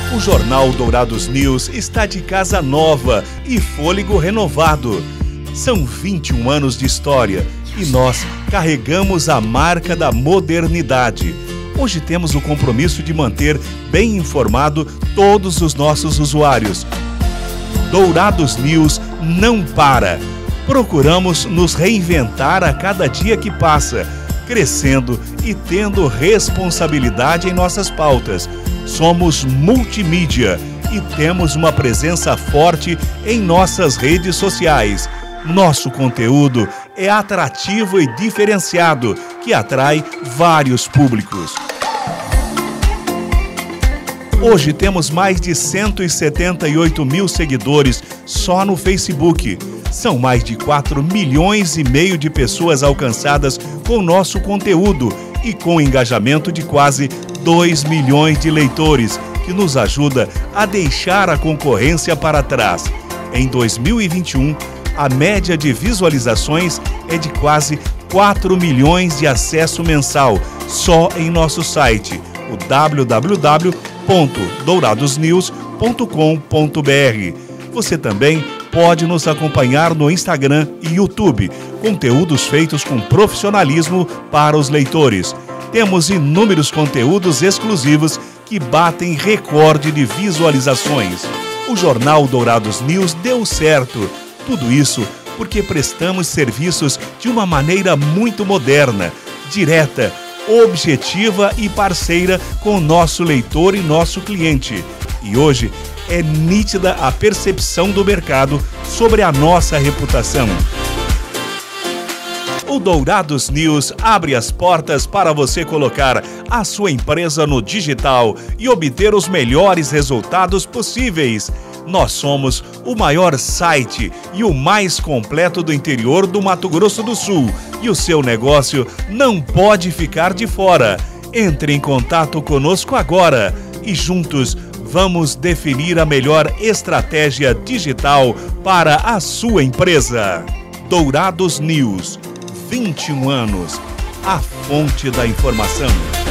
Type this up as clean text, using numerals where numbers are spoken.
O Jornal Dourados News está de casa nova e fôlego renovado. São 21 anos de história e nós carregamos a marca da modernidade. Hoje temos o compromisso de manter bem informado todos os nossos usuários. Dourados News não para. Procuramos nos reinventar a cada dia que passa, crescendo e tendo responsabilidade em nossas pautas. Somos multimídia e temos uma presença forte em nossas redes sociais. Nosso conteúdo é atrativo e diferenciado, que atrai vários públicos. Hoje temos mais de 178 mil seguidores só no Facebook. São mais de 4,5 milhões de pessoas alcançadas com nosso conteúdo e com engajamento de quase 2 milhões de leitores, que nos ajuda a deixar a concorrência para trás. Em 2021, a média de visualizações é de quase 4 milhões de acesso mensal, só em nosso site, o www.douradosnews.com.br. Você também pode nos acompanhar no Instagram e YouTube, conteúdos feitos com profissionalismo para os leitores. Temos inúmeros conteúdos exclusivos que batem recorde de visualizações. O Jornal Dourados News deu certo. Tudo isso porque prestamos serviços de uma maneira muito moderna, direta, objetiva e parceira com o nosso leitor e nosso cliente. E hoje é nítida a percepção do mercado sobre a nossa reputação. O Dourados News abre as portas para você colocar a sua empresa no digital e obter os melhores resultados possíveis. Nós somos o maior site e o mais completo do interior do Mato Grosso do Sul e o seu negócio não pode ficar de fora. Entre em contato conosco agora e juntos vamos definir a melhor estratégia digital para a sua empresa. Dourados News, 21 anos, a fonte da informação.